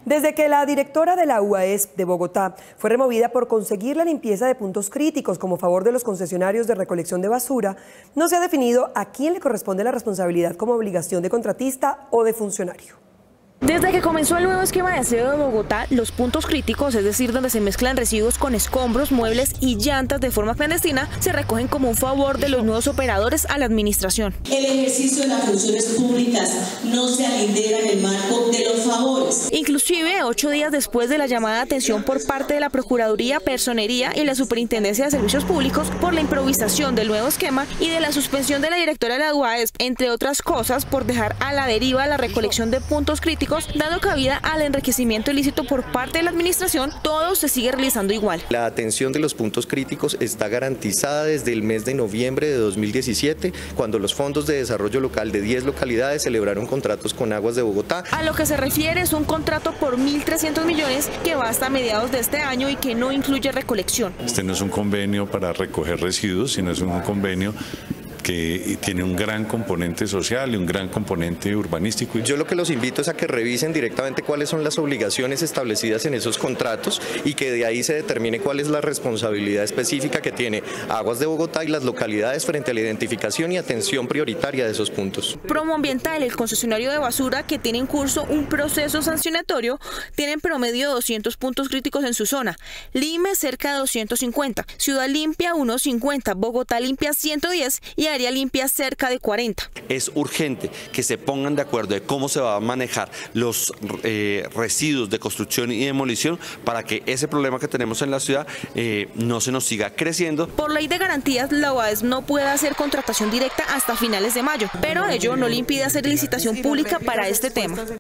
Desde que la directora de la UAESP de Bogotá fue removida por conseguir la limpieza de puntos críticos como favor de los concesionarios de recolección de basura, no se ha definido a quién le corresponde la responsabilidad como obligación de contratista o de funcionario. Desde que comenzó el nuevo esquema de aseo de Bogotá, los puntos críticos, es decir, donde se mezclan residuos con escombros, muebles y llantas de forma clandestina, se recogen como un favor de los nuevos operadores a la administración. El ejercicio de las funciones públicas no se alindera en el marco de los favores. Inclusive, 8 días después de la llamada de atención por parte de la Procuraduría, Personería y la Superintendencia de Servicios Públicos por la improvisación del nuevo esquema y de la suspensión de la directora de la UAESP, entre otras cosas, por dejar a la deriva la recolección de puntos críticos, dando cabida al enriquecimiento ilícito por parte de la administración, todo se sigue realizando igual. La atención de los puntos críticos está garantizada desde el mes de noviembre de 2017, cuando los fondos de desarrollo local de 10 localidades celebraron contratos con Aguas de Bogotá. A lo que se refiere es un contrato por 1.300 millones que va hasta mediados de este año y que no incluye recolección. Este no es un convenio para recoger residuos, sino es un convenio que tiene un gran componente social y un gran componente urbanístico. Yo lo que los invito es a que revisen directamente cuáles son las obligaciones establecidas en esos contratos y que de ahí se determine cuál es la responsabilidad específica que tiene Aguas de Bogotá y las localidades frente a la identificación y atención prioritaria de esos puntos. Promoambiental, el concesionario de basura que tiene en curso un proceso sancionatorio, tiene en promedio 200 puntos críticos en su zona. Lime cerca de 250, Ciudad Limpia unos 50, Bogotá Limpia 110 y Área Limpia cerca de 40. Es urgente que se pongan de acuerdo de cómo se va a manejar los residuos de construcción y demolición para que ese problema que tenemos en la ciudad no se nos siga creciendo. Por ley de garantías, la UAESP no puede hacer contratación directa hasta finales de mayo, pero ello no le impide hacer licitación pública para este tema.